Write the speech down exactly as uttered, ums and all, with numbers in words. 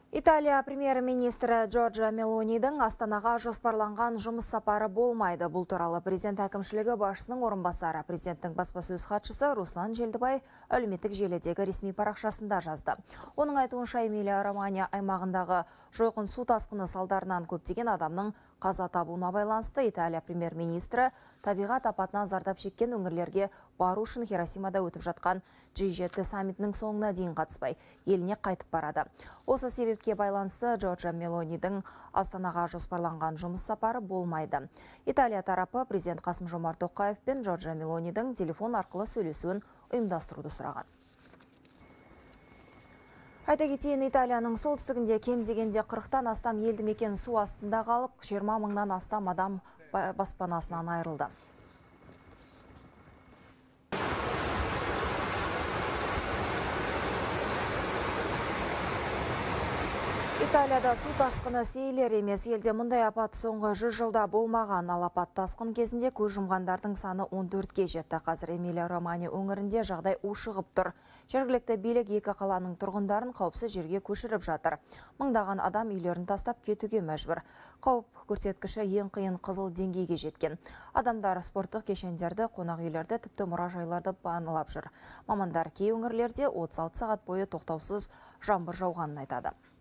Италия премьер-министрі Джорджа Мелонидің Астанаға жоспарланған жұмыс сапары болмайды. Бұл туралы президент әкімшілігі басшысының орынбасары, президенттің баспасөз хатшысы Руслан Желдібай әлеуметтік желідегі ресми парақшасында жазды. Оның айтуынша Эмилия-Романья аймағындағы жойқын су тасқыны салдарынан көптеген адамның қаза табуына байланысты Италия премьер-министрі табиғат апатынан зардап шеккен өңірлерге бару үшін Хиросимада өтіп жатқан джи жеті саммитінің соңына дейін қатыспай, еліне қайтып барады. Осы себепке байланысты Джорджа Мелонидің Астанаға жоспарланған жұмыс сапары болмайды. Италия тарапы президент Қасым-Жомарт Тоқаев пен Джорджа Мелонидің телефон арқылы сөйлесуін ұйымдастыруды сұраған. Айта кетейін, Италияның солтүстігінде кем дегенде қырықтан астам елді мекен су астында қалып, жиырма мыңнан астам адам баспанасынан айырылды. Италияда су тасқыны сейілер емес. Елде мұндай апат соңғы жүз жылда болмаған. Ал апат тасқын кезінде көз жұмғандардың саны он төртке жетті. Қазір Эмилия-Романья өңірінде жағдай ушығып тұр. Жергілікті билік екі қаланың тұрғындарын қауіпсіз жерге көшіріп жатыр. Мыңдаған адам үйлерін тастап кетуге мәжбүр. Қауіп көрсеткіші ең қиын қызыл деңгейге жеткен. Адамдар спорттық кешендерді, қонақ үйлерді, тіпті мұражайларды паналап жүр. Мамандар кей өңірлерде отыз алты сағат бойы тоқтаусыз жаңбыр жауғанын айтады.